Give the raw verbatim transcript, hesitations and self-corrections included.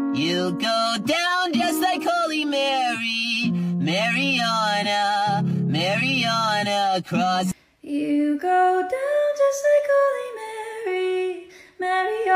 You'll go down just like Holy Mary, Mariana, Mariana Cross. You go down just like Holy Mary, Mariana.